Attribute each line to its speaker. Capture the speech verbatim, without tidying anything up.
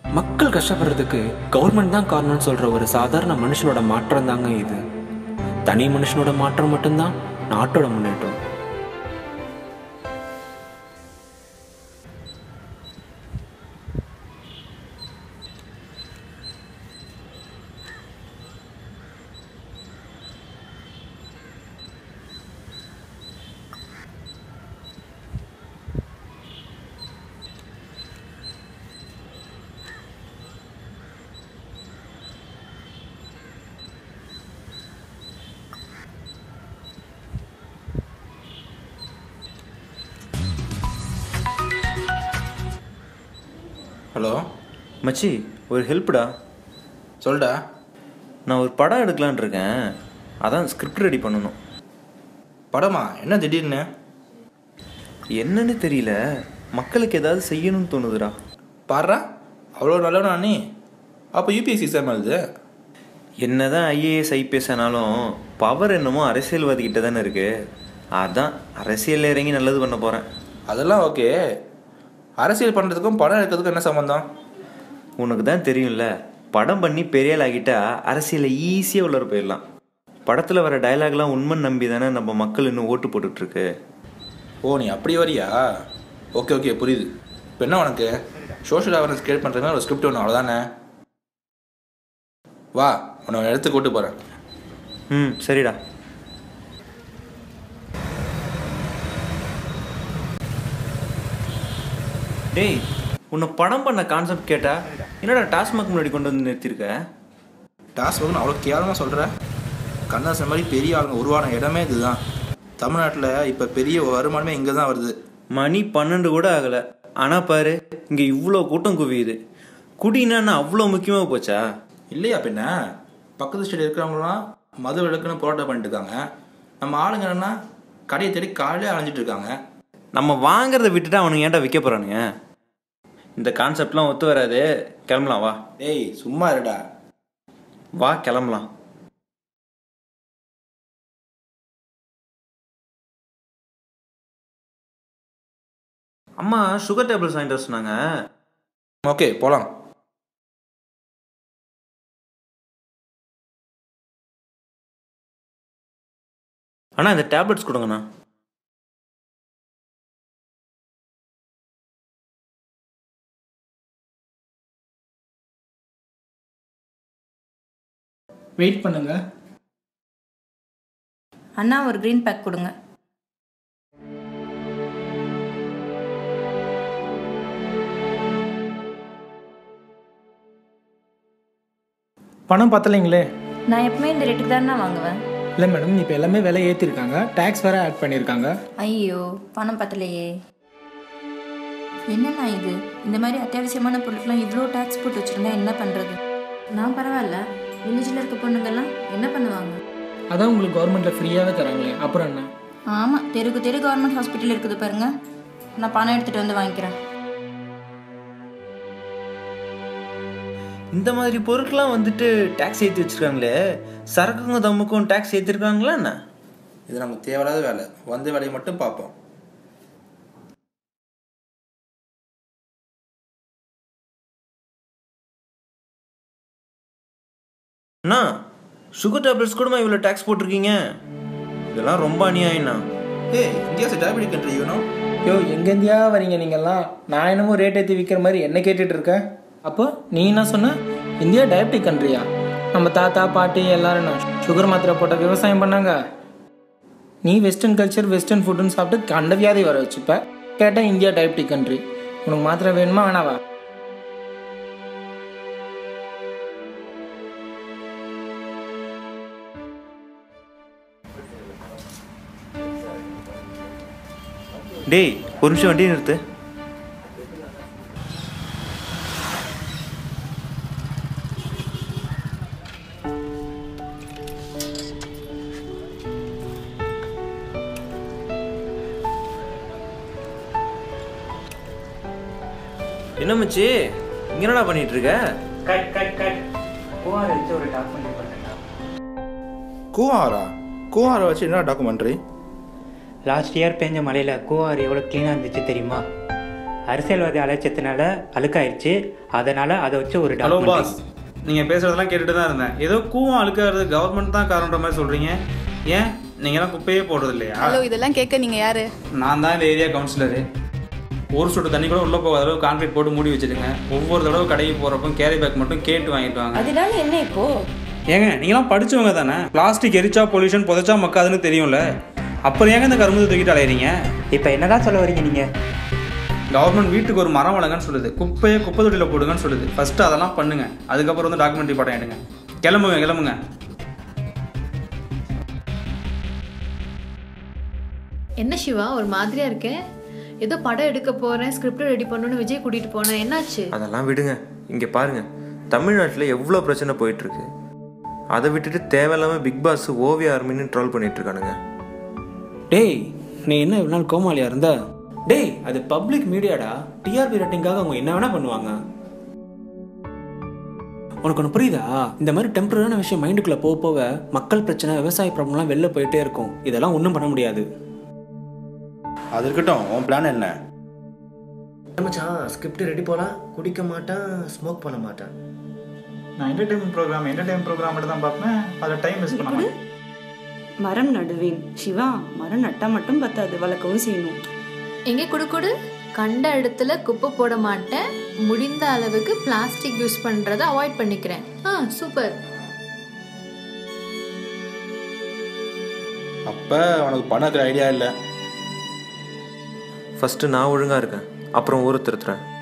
Speaker 1: மக்கள் கஷ்டப்படுறதுக்கு கவர்மெண்ட் தான் காரணம்னு சொல்கிற ஒரு சாதாரண மனுஷனோட மாற்றம் தாங்க இது. தனி மனுஷனோட மாற்றம் மட்டும்தான் நாட்டோட முன்னேற்றம்.
Speaker 2: ஹலோ
Speaker 3: மச்சி, ஒரு ஹெல்ப்டா.
Speaker 2: சொல்டா.
Speaker 3: நான் ஒரு படம் எடுக்கலான் இருக்கேன், அதான் ஸ்கிரிப்ட் ரெடி பண்ணணும்.
Speaker 2: படமா? என்ன திடீர்னு?
Speaker 3: என்னன்னு தெரியல, மக்களுக்கு ஏதாவது செய்யணும்னு தோணுதுடா.
Speaker 2: பாடுறா, அவ்வளோ நல்லவனா நீ? அப்போ யூபிஎஸ்சி எக்ஸாம் எழுது.
Speaker 3: என்ன தான் ஐஏஎஸ் ஐபிஎஸ் ஆனாலும் பவர் என்னமோ அரசியல்வாதிக்கிட்ட தானே இருக்குது. அதான் அரசியல் இறங்கி நல்லது பண்ண போகிறேன்.
Speaker 2: அதெல்லாம் ஓகே. அரசியல் பண்ணுறதுக்கும் படம் எடுக்கிறதுக்கும் என்ன சம்மந்தம்?
Speaker 3: உனக்கு தான் தெரியும்ல, படம் பண்ணி பெரியாள் ஆகிட்டா அரசியலை ஈஸியாக உள்ளர போயிடலாம். படத்தில் வர டைலாக்லாம் உண்மை நம்பி தானே நம்ம மக்கள் இன்னும் ஓட்டு போட்டுட்ருக்கு.
Speaker 2: ஓ, நீ அப்படி வரியா? ஓகே ஓகே புரியுது. இப்போ என்ன உனக்கு சோஷியல் அவேர்னஸ் கிரியேட் பண்ணுறதுனா ஒரு ஸ்கிரிப்ட் ஒன்று, அவ்வளோதானே? வா, உன்னை எடுத்து கூட்டு போகிறேன்.
Speaker 3: ம் சரிடா. டேய், உன்னை படம் பண்ண கான்செப்ட் கேட்டா என்னடா டாஸ்மாக் முன்னாடி கொண்டு வந்து நிறுத்திருக்க?
Speaker 2: டாஸ்மாக்னு அவ்வளோ கேவலமாக சொல்கிற? கண்ணாசன் மாதிரி பெரிய ஆளுங்க உருவான இடமே இதுதான். தமிழ்நாட்டில் இப்போ பெரிய வருமானமே இங்கே தான் வருது.
Speaker 3: மணி பன்னெண்டு கூட ஆகலை, ஆனால் பாரு இங்கே இவ்வளோ கூட்டம் குவியுது. குடினா அவ்வளோ முக்கியமாக போச்சா?
Speaker 2: இல்லையா பின்ன? பக்கத்து ஸ்டேட் இருக்கிறவங்களாம் மது விளக்குன்னு போராட்டம் பண்ணிட்டு இருக்காங்க. நம்ம ஆளுங்க என்னன்னா கடையை தேடி காலையிலே அலைஞ்சிட்டு இருக்காங்க.
Speaker 3: நம்ம வாங்கிறத விட்டுட்டு அவனுங்க ஏன்டா விற்க போகிறானுங்க? இந்த கான்செப்ட்லாம் ஒத்து வராது, கிளம்பலாம் வா.
Speaker 2: டேய் சும்மா இருடா.
Speaker 3: வா கிளம்பலாம். அம்மா சுகர் டேப்லெட்ஸ் வாங்கிட்டு வர சொன்னாங்க.
Speaker 2: ஓகே போகலாம்.
Speaker 3: அண்ணா இந்த டேப்லெட்ஸ் கொடுங்கண்ணா.
Speaker 4: வெயிட் பண்ணுங்க
Speaker 5: அண்ணா, ஒரு க்ரீன் பேக் கொடுங்க.
Speaker 4: பணம் பத்தலைங்களே.
Speaker 5: நான் எப்பவுமே இந்த ரேட்டுக்கு தானே வாங்குவேன்.
Speaker 4: இல்லை மேடம், இப்போ எல்லாமே விலை ஏற்றிருக்காங்க, டேக்ஸ் வேறு ஆட் பண்ணியிருக்காங்க.
Speaker 5: ஐயோ, பணம் பத்தலையே. என்னண்ணா இது? இந்த மாதிரி அத்தியாவசியமான பொருட்கள்லாம் இவ்வளோ டேக்ஸ் போட்டு வச்சுருந்தா என்ன பண்ணுறது? நான் பரவாயில்ல, வில்லேஜில் இருக்க பொண்ணுங்கள்லாம் என்ன பண்ணுவாங்க?
Speaker 4: அதான் உங்களுக்கு கவர்மெண்ட்டில் ஃப்ரீயாகவே தராங்களே, அப்புறம் என்ன?
Speaker 5: ஆமாம், தெருக்கு தெரு கவர்மெண்ட் ஹாஸ்பிட்டல் இருக்குது பாருங்கள். நான் பணம் எடுத்துகிட்டு வந்து வாங்கிக்கிறேன்.
Speaker 3: இந்த மாதிரி பொருட்கள்லாம் வந்துட்டு டேக்ஸ் ஏற்றி வச்சுருக்காங்களே, சரக்குங்க தம்முக்கும் டேக்ஸ் ஏற்றிருக்காங்களா என்ன?
Speaker 2: இது நமக்கு தேவையில்லாத வேலை. வந்த வேலையை மட்டும் பார்ப்போம்.
Speaker 3: அண்ணா, சுகர் டேப்லெட்ஸ் கூடமா இவ்வளோ டேக்ஸ் போட்டிருக்கீங்க? இதெல்லாம் ரொம்ப அநியாயம்ண்ணா.
Speaker 2: ஏய், India is diabetic country, you know.
Speaker 4: யோ, எங்கேருந்தியா வரீங்க நீங்கள்லாம்? நான் என்னமோ ரேட் ஏற்றி விற்கிற மாதிரி என்ன கேட்டுட்டு இருக்கேன். அப்போ நீ என்ன சொன்ன? இந்தியா டயபெட்டிக் கண்ட்ரியா? நம்ம தாத்தா பாட்டி எல்லாரும் சுகர் மாத்திரை போட்ட விவசாயம் பண்ணாங்க. நீ வெஸ்டர்ன் கல்ச்சர் வெஸ்டர்ன் ஃபுட்டுன்னு சாப்பிட்டு கண்ட வியாதி வர வச்சுப்ப. கேட்டால் இந்தியா டயபெட்டிக் கண்ட்ரி. உனக்கு மாத்திரை வேணுமா வேணாவா?
Speaker 3: டேய், ஒரு நிமிஷம் வண்டி நிறுத்து. என்ன மச்சி, இங்க என்னடா பண்ணிட்டு இருக்க?
Speaker 6: கட் கட் கட் கோஆர் வச்சு ஒரு டாக்குமெண்ட்ரி பண்ணுங்க.
Speaker 2: கோஆரா? கோஆரை வச்சு என்ன டாக்குமெண்ட்ரி?
Speaker 6: லாஸ்ட் இயர் பெஞ்ச மழையில் கோஆர் எவ்வளோ க்ளீனாக இருந்துச்சு தெரியுமா? அரசியல்வாதி அலைச்சத்தினால அழுக்காயிருச்சு, அதனால அதை வச்சு ஒரு
Speaker 7: ஹலோ
Speaker 6: documentary.
Speaker 7: பாஸ், நீங்கள் பேசுகிறதெல்லாம் கேட்டுட்டு தான் இருந்தேன். ஏதோ கூவம் அழுக்காகிறது கவர்மெண்ட் தான் காரணன்ற மாதிரி சொல்கிறீங்க. ஏன் நீங்கள்லாம் குப்பையே போடுறது இல்லையா?
Speaker 8: ஹலோ, இதெல்லாம் கேட்க நீங்கள் யார்?
Speaker 7: நான் தான் இந்த ஏரியா கவுன்சிலரு. ஒரு சொட்டு தண்ணி கூட உள்ளே போகாத அளவு கான்கிரீட் போட்டு மூடி வச்சுருங்க. ஒவ்வொரு தடவை கடைக்கு போகிறப்போ கேரி பேக் மட்டும் கேட்டு வாங்கிட்டு வாங்க.
Speaker 5: அதனால என்ன இப்போ?
Speaker 7: ஏங்க நீங்களாம் படிச்சவங்க தானே? பிளாஸ்டிக் எரிச்சா பொல்யூஷன், புதைச்சா மக்காதுன்னு தெரியும்ல. அப்புறம் ஏங்க இந்த கரும்பு தூக்கிட்டு அலையிறீங்க?
Speaker 6: இப்போ என்னதான் சொல்ல வரீங்க நீங்கள்?
Speaker 7: கவர்மெண்ட் வீட்டுக்கு ஒரு மரம் வளங்கன்னு சொல்லுது, குப்பையை குப்பை தொட்டியில் போடுங்கன்னு சொல்லுது. ஃபஸ்ட்டு அதெல்லாம் பண்ணுங்க, அதுக்கப்புறம் வந்து டாக்குமெண்ட்ரி படம் எடுங்க. கிளம்புங்க கிளம்புங்க.
Speaker 9: என்ன சிவா ஒரு மாதிரியா இருக்கேன்? ஏதோ படம் எடுக்க போறேன், ஸ்கிரிப்ட் ரெடி பண்ணணும்னு விஜய் கூட்டிட்டு போனேன், என்னாச்சு?
Speaker 3: அதெல்லாம் விடுங்க. இங்கே பாருங்க, தமிழ்நாட்டில் எவ்வளோ பிரச்சனை போயிட்டுருக்கு. அதை விட்டுட்டு தேவையில்லாமல் பிக் பாஸ் ஓவிய ஆர்மின்னு ட்ரோல் பண்ணிட்டு இருக்கானுங்க.
Speaker 1: டேய், நீ என்ன இவ்வளோ நாள் கோமாளியா இருந்த? டேய், அது பப்ளிக் மீடியாடா. டிஆர்பி ரேட்டிங்காக அவங்க என்ன வேணா பண்ணுவாங்க. உனக்கு ஒன்று புரியுதா? இந்த மாதிரி டெம்பரரியான விஷயம் மைண்டுக்குள்ளே போக போக மக்கள் பிரச்சனை, விவசாய ப்ராப்ளம்லாம் வெளில போயிட்டே இருக்கும். இதெல்லாம் ஒன்றும் பண்ண முடியாது.
Speaker 2: அது இருக்கட்டும், உன் பிளான் என்ன?
Speaker 10: மச்சான், ஸ்கிரிப்ட் ரெடி போகலாம். குடிக்க மாட்டேன், ஸ்மோக் பண்ண மாட்டேன்.
Speaker 11: நான் என்டர்டைன்மெண்ட் ப்ரோக்ராம் என்டர்டைன்மெண்ட் ப்ரோக்ராம் மட்டும் தான் பார்ப்பேன். அதில் டைம் வேஸ்ட் பண்ண மாட்டேன்.
Speaker 12: மரம் நடுவேன். சிவா, மரம் நட்டா மட்டும் பத்தாது, வளர்க்கவும் செய்யணும்.
Speaker 9: எங்கே குடு குடு கண்ட இடத்துல குப்பை போட மாட்டேன், முடிந்த அளவுக்கு பிளாஸ்டிக் யூஸ் பண்றதை அவாய்ட் பண்ணிக்கிறேன். ஆ சூப்பர்.
Speaker 2: அப்போ உனக்கு பணம் இருக்கிற ஐடியா இல்லை.
Speaker 3: ஃபஸ்ட்டு நான் ஒழுங்காக இருக்கேன், அப்புறம் ஊரை திருத்துறேன்.